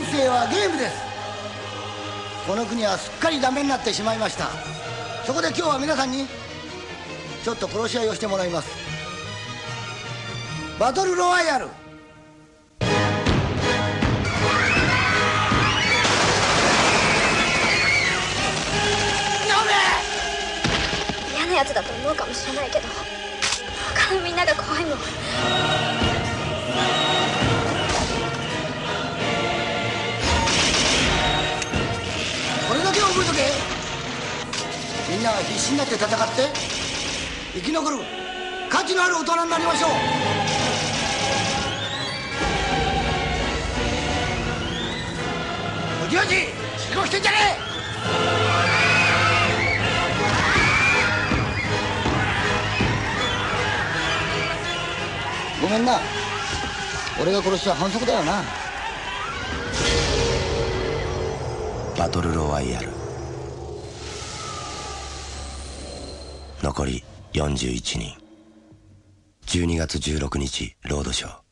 生はゲームです。この国はすっかりダメになってしまいました。そこで今日は皆さんにちょっと殺し合いをしてもらいます。バトルロワイヤル。 嫌なやつだと思うかもしれないけど、他のみんなが怖いもん。 これだけは覚えとけ。みんなは必死になって戦って生き残る価値のある大人になりましょう。おじおじ、仕事してんじゃねえ。ごめんな、俺が殺しちゃ反則だよな。 バトルロワイヤル、残り41人。12月16日ロードショー。